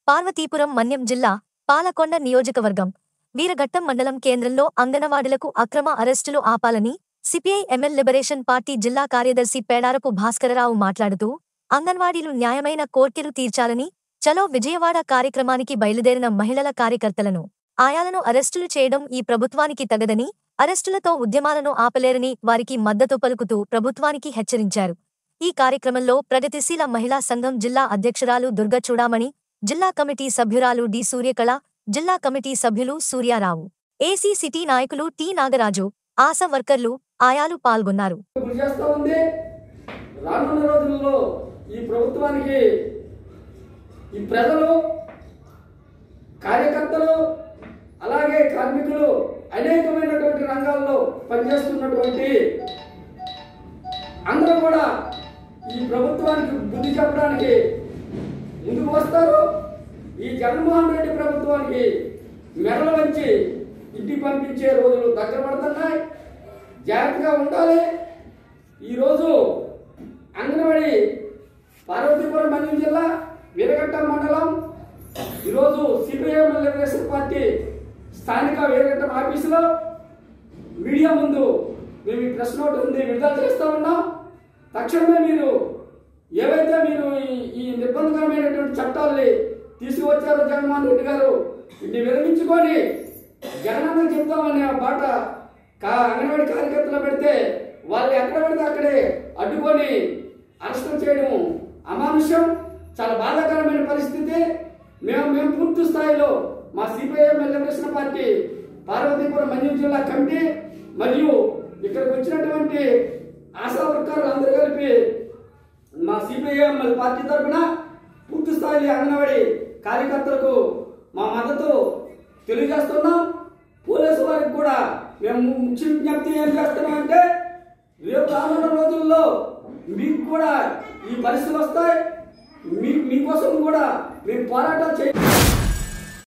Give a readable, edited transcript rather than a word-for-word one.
పార్వతీపురం మన్యం జిల్లా పాలకొండ నియోజకవర్గం వీరఘట్టం మండలం కేంద్రంలో అంగనవాడీలకు అక్రమ అరెస్టులు ఆపాలని సిపిఐ ఎంఎల్ లిబరేషన్ పార్టీ జిల్లా కార్యదర్శి పేడారపు భాస్కరరావు మాట్లాడుతూ అంగన్వాడీలు న్యాయమైన కోర్కెలు తీర్చాలని చలో విజయవాడ కార్యక్రమానికి బయలుదేరిన మహిళల కార్యకర్తలను ఆయాలను అరెస్టులు చేయడం ఈ ప్రభుత్వానికి తగదని, అరెస్టులతో ఉద్యమాలను ఆపలేరని వారికి మద్దతు పలుకుతూ ప్రభుత్వానికి హెచ్చరించారు. ఈ కార్యక్రమంలో ప్రగతిశీల మహిళా సంఘం జిల్లా అధ్యక్షురాలు దుర్గ చూడామణి, జిల్లా కమిటీ సభ్యురాలు డి సూర్యకళ, జిల్లా కమిటీ సభ్యులు సూర్యారావు, ఏసీ సిటీ నాయకులు టి నాగరాజు, ఆశా వర్కర్లు, ఆయాలు పాల్గొన్నారు. రానున్న రోజుల్లో ఈ ప్రభుత్వానికి ఈ ప్రజలు, కార్యకర్తలు, అలాగే కార్మికులు అనేకమైనటువంటి రంగాల్లో పనిచేస్తున్నటువంటి అందరూ కూడా ఈ ప్రభుత్వానికి బుద్ధి చెప్పడానికి ముందుకు వస్తారు. ఈ జగన్మోహన్ రెడ్డి ప్రభుత్వానికి మెడలు వంచి ఇంటికి పంపించే రోజులు దగ్గర పడుతున్నాయి. జాగ్రత్తగా ఉండాలి. ఈరోజు అంగన్వాడీ పార్వతీపురం మన్యం జిల్లా వీరఘట్టం మండలం ఈరోజు సిపిఐ లిబరేషన్ పార్టీ స్థానిక వీరఘట్టం ఆఫీసులో మీడియా ముందు మేము ఈ ప్రెస్ నోట్ ఉంది విడుదల చేస్తూ ఉన్నాం. తక్షణమే మీరు ఏవైతే మీరు ఈ నిర్బంధకరమైనటువంటి చట్టాలని తీసుకువచ్చారో జగన్మోహన్ రెడ్డి గారు, వీటిని విరమించుకొని జగనన్న చెప్తామనే బాట అంగన్వాడీ కార్యకర్తలు పెడితే వాళ్ళు ఎక్కడ పెడితే అక్కడే అడ్డుకొని అరెస్టులు చేయడం అమానుష్యం, చాలా బాధాకరమైన పరిస్థితి. మేము పూర్తి స్థాయిలో మా CPIM liberation party Parvathipuram Manyam జిల్లా కమిటీ మరియు ఇక్కడికి వచ్చినటువంటి ఆశా వర్కర్లు అందరూ కలిపి మా సిపిఐఎం పార్టీ తరఫున పూర్తి స్థాయి అంగన్వాడీ కార్యకర్తలకు మా మద్దతు తెలియజేస్తున్నాం. పోలీసు వారికి కూడా మేము ముఖ్య విజ్ఞప్తి ఏం చేస్తున్నామంటే, రేపు రానున్న రోజుల్లో మీకు కూడా ఈ పరిస్థితులు వస్తాయి. మీకోసం కూడా మేము పోరాటం చేయాలి.